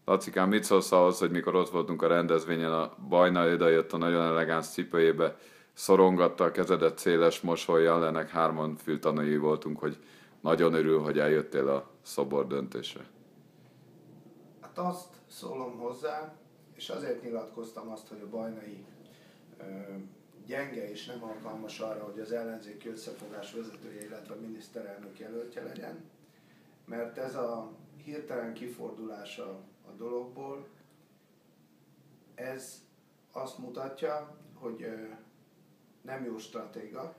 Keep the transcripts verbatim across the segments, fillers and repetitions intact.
Lacikám, mit szólsz ahhoz, hogy mikor ott voltunk a rendezvényen, a Bajnai odajött a nagyon elegáns cipőjébe, szorongatta a kezedet széles mosollyal, ennek hárman fültanúi voltunk, hogy nagyon örül, hogy eljöttél a szobor döntésre. Hát azt szólom hozzá, és azért nyilatkoztam azt, hogy a Bajnai ö, gyenge és nem alkalmas arra, hogy az ellenzéki összefogás vezetője, illetve miniszterelnök jelöltje legyen, mert ez a hirtelen kifordulása a dologból, ez azt mutatja, hogy ö, nem jó stratéga,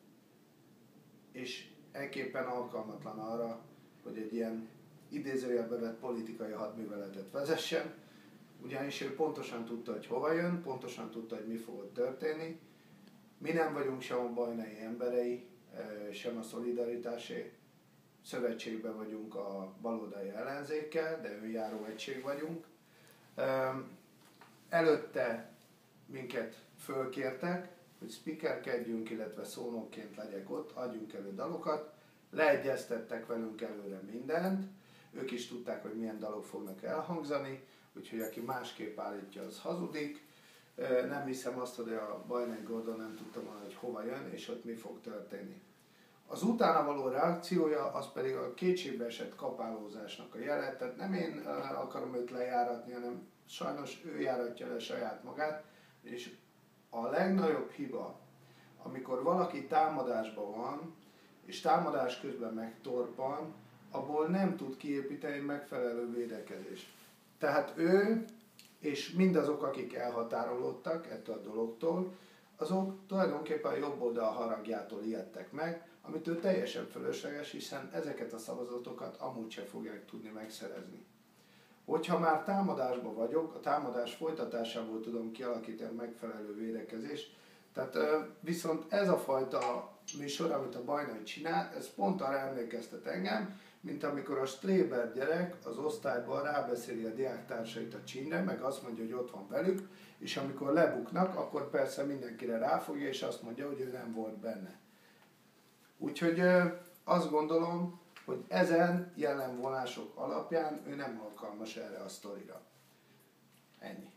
és ekképpen alkalmatlan arra, hogy egy ilyen idézőjelbe vett politikai hadműveletet vezessen, ugyanis ő pontosan tudta, hogy hova jön, pontosan tudta, hogy mi fog ott történni. Mi nem vagyunk sem a Bajnai emberei, sem a Szolidaritási Szövetségben vagyunk a baloldali ellenzékkel, de önjáró egység vagyunk. Előtte minket fölkértek, hogy speakerkedjünk, illetve szónokként legyek ott, adjunk elő dalokat, leegyeztettek velünk előre mindent, ők is tudták, hogy milyen dalok fognak elhangzani, úgyhogy aki másképp állítja, az hazudik. Nem hiszem azt, hogy a Bajnai Gordon nem tudta volna, hogy hova jön, és ott mi fog történni. Az utána való reakciója, az pedig a kétségbe esett kapálózásnak a jele, tehát nem én akarom őt lejáratni, hanem sajnos ő járatja le saját magát, és a legnagyobb hiba, amikor valaki támadásban van, és támadás közben megtorpan, abból nem tud kiépíteni megfelelő védekezést. Tehát ő, és mindazok, akik elhatárolódtak ettől a dologtól, azok tulajdonképpen a jobb oldal haragjától ijedtek meg, amit ő teljesen fölösleges, hiszen ezeket a szavazatokat amúgy sem fogják tudni megszerezni. Hogyha már támadásban vagyok, a támadás folytatásából tudom kialakítani megfelelő védekezést, tehát viszont ez a fajta műsor, amit a Bajnai csinál, ez pont arra emlékeztet engem, mint amikor a Stréber gyerek az osztályban rábeszéli a diáktársait a csínre, meg azt mondja, hogy ott van velük, és amikor lebuknak, akkor persze mindenkire ráfogja, és azt mondja, hogy ő nem volt benne. Úgyhogy azt gondolom, hogy ezen jelenvonások alapján ő nem alkalmas erre a sztorira. Ennyi.